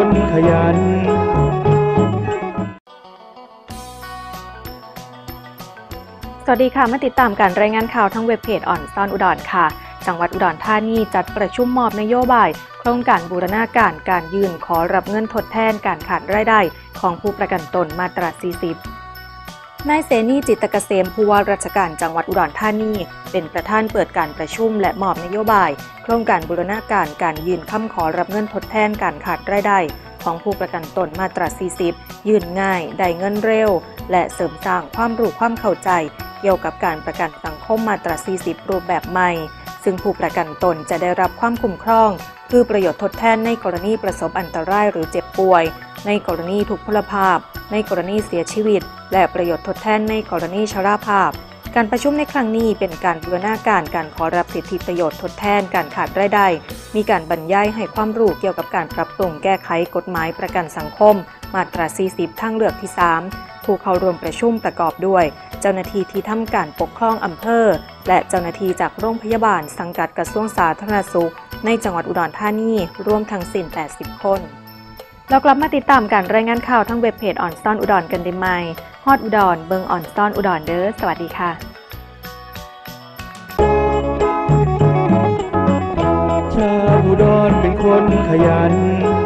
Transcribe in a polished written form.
คนขยันสวัสดีค่ะมาติดตามการรายงานข่าวทั้งเว็บเพจอ่อนซ่อนอุดรค่ะจังหวัดอุดรธานีจัดประชุมมอบนโยบายโครงการบูรณาการการยื่นขอรับเงินทดแทนการขาดรายได้ของผู้ประกันตนมาตรา 40 นายเสนีจิตตเกษมผู้ว่าราชการจังหวัดอุดรธานีเป็นประธานเปิดการประชุมและมอบนโยบายโครงการบูรณาการการยื่นคำขอรับเงินทดแทนการขาดรายได้ของผู้ประกันตนมาตรา 40 ยื่นง่ายได้เงินเร็วและเสริมสร้างความรู้ความเข้าใจเกี่ยวกับการประกันสังคมมาตรา 40 รูปแบบใหม่ซึ่งผู้ประกันตนจะได้รับความคุ้มครองคือประโยชน์ทดแทนในกรณีประสบอันตรายหรือเจ็บป่วยในกรณีทุพพลภาพในกรณีเสียชีวิตและประโยชน์ทดแทนในกรณีชราภาพการประชุมในครั้งนี้เป็นการบูรณาการการขอรับสิทธิประโยชน์ทดแทนการขาดรายได้มีการบรรยายให้ความรู้เกี่ยวกับการปรับปรุงแก้ไขกฎหมายประกันสังคมมาตรา 40 ทางเลือกที่ 3 ผู้เข้าร่วมประชุมประกอบด้วยเจ้าหน้าที่ที่ทำการปกครองอำเภอและเจ้าหน้าที่จากโรงพยาบาลสังกัดกระทรวงสาธารณสุขในจังหวัดอุดรธานีรวมทั้งสิ้น 80 คนเรากลับมาติดตามการรายงานข่าวทั้งเว็บเพจอ่อนซ่อนอุดรกันได้ใหม่ฮอดอุดรเบิงอ่อนซ่อนอุดรเด้อสวัสดีค่ะชาวอุดรเป็นคนขยัน